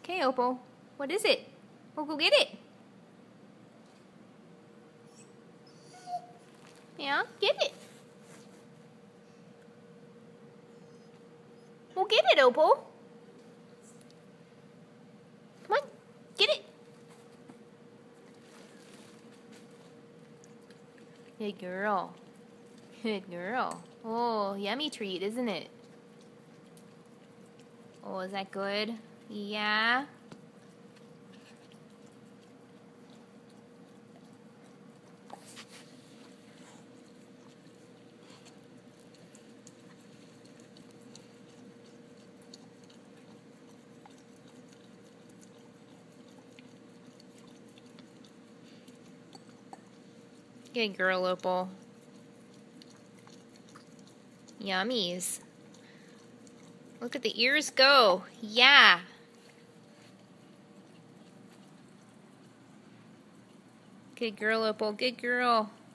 Okay, Opal. What is it? We'll go get it. Yeah, get it. We'll get it, Opal. Come on, get it. Good girl. Good girl. Oh, yummy treat, isn't it? Oh, is that good? Yeah. Good girl, Opal. Yummies. Look at the ears go. Yeah. Good girl, Opal. Good girl.